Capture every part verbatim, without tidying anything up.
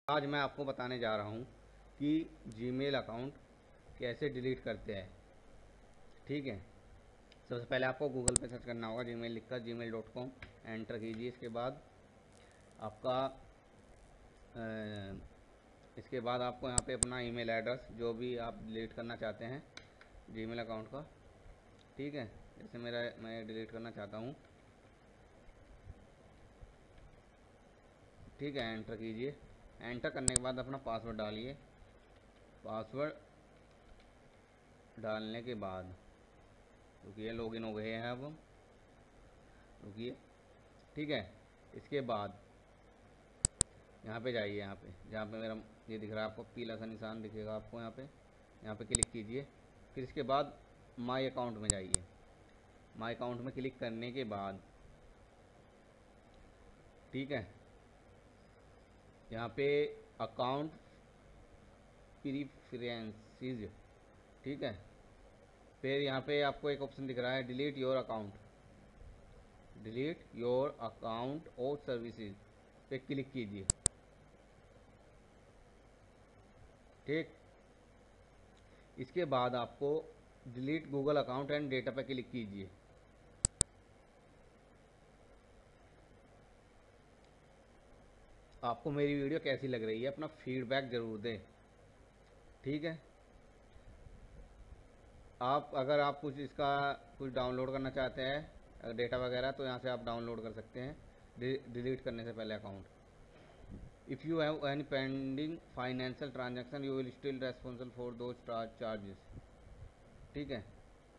आज मैं आपको बताने जा रहा हूँ कि जीमेल अकाउंट कैसे डिलीट करते हैं। ठीक है, सबसे पहले आपको गूगल पे सर्च करना होगा जीमेल लिखकर G mail dot com enter कीजिए। इसके बाद आपका अ, इसके बाद आपको यहाँ पे अपना ईमेल एड्रेस जो भी आप डिलीट करना चाहते हैं जीमेल अकाउंट का, ठीक है, जैसे मेरा मैं डिलीट करना चाहता हूँ, ठीक है, एंटर कीजिए। एंटर करने के बाद अपना पासवर्ड डालिए। पासवर्ड डालने के बाद रुकिए, लॉगिन हो गए हैं अब, रुकिए, ठीक है। इसके बाद यहाँ पे जाइए, यहाँ पे जहाँ पे मेरा ये दिख रहा है आपको, पीला सा निशान दिखेगा आपको यहाँ पे, यहाँ पे क्लिक कीजिए। फिर इसके बाद माई अकाउंट में जाइए। माई अकाउंट में क्लिक करने के बाद, ठीक है, यहाँ पे अकाउंट प्रीफरेंसेस, ठीक है, फिर यहाँ पे आपको एक ऑप्शन दिख रहा है delete your account, delete your account और सर्विसेज पे क्लिक कीजिए। ठीक, इसके बाद आपको delete Google account and data पे क्लिक कीजिए। आपको मेरी वीडियो कैसी लग रही है अपना फीडबैक ज़रूर दें, ठीक है। आप अगर आप कुछ इसका कुछ डाउनलोड करना चाहते हैं डेटा वगैरह, तो यहाँ से आप डाउनलोड कर सकते हैं डिलीट करने से पहले account. If you have any pending financial transaction you will still responsible for those charges, ठीक है।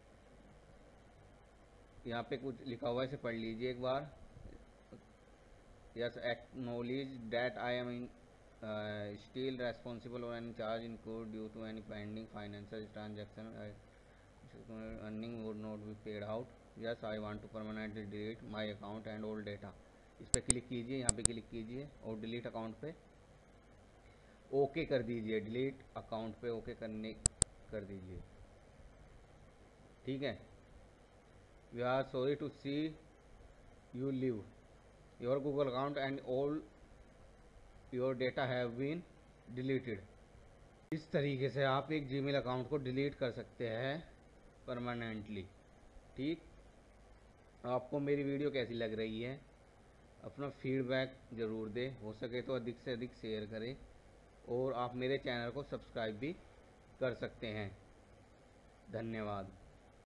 यहाँ पे कुछ लिखा हुआ है, इसे पढ़ लीजिए एक बार। Yes, acknowledge that I am in still responsible for any charge incurred due to any pending financial transaction earning would not be paid out. Yes, I want to permanently delete my account and all data. इस पर click कीजिए, यहाँ पे click कीजिए और delete account पे okay कर दीजिए। डिलीट अकाउंट पे ओके करने कर दीजिए, ठीक है। We are sorry to see you leave your Google account and all your data have been deleted. इस तरीके से आप एक जीमेल अकाउंट को डिलीट कर सकते हैं परमानेंटली, ठीक। आपको मेरी वीडियो कैसी लग रही है अपना फीडबैक ज़रूर दें, हो सके तो अधिक से अधिक शेयर करें और आप मेरे चैनल को सब्सक्राइब भी कर सकते हैं। धन्यवाद।